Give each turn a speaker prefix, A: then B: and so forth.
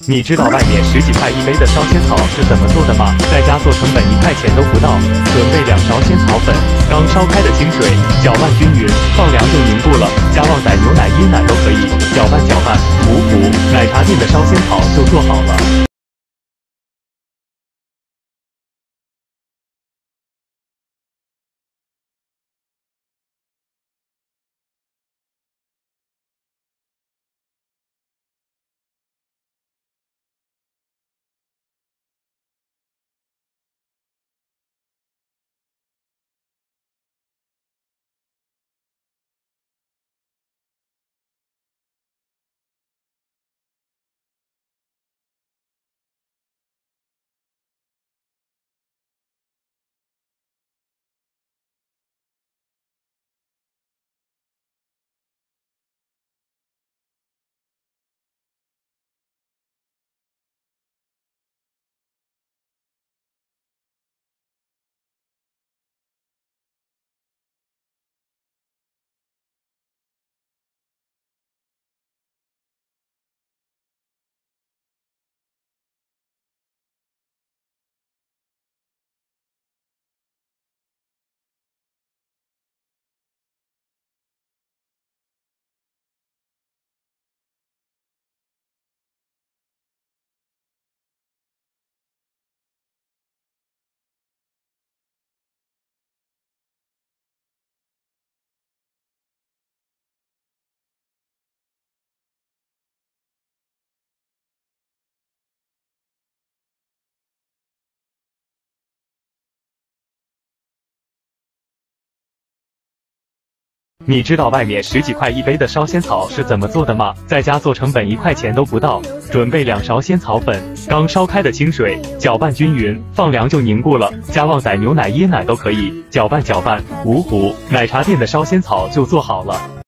A: 你知道外面10几块一杯的烧仙草是怎么做的吗？在家做成本1块钱都不到。准备2勺仙草粉，刚烧开的清水，搅拌均匀，放凉就凝固了。加旺仔牛奶、椰奶都可以，搅拌搅拌，5股奶茶店的烧仙草就做好了。你知道外面10几块一杯的烧仙草是怎么做的吗？在家做成本1块钱都不到。准备2勺仙草粉，刚烧开的清水，搅拌均匀，放凉就凝固了。加旺仔牛奶、椰奶都可以，搅拌搅拌，5股奶茶店的烧仙草就做好了。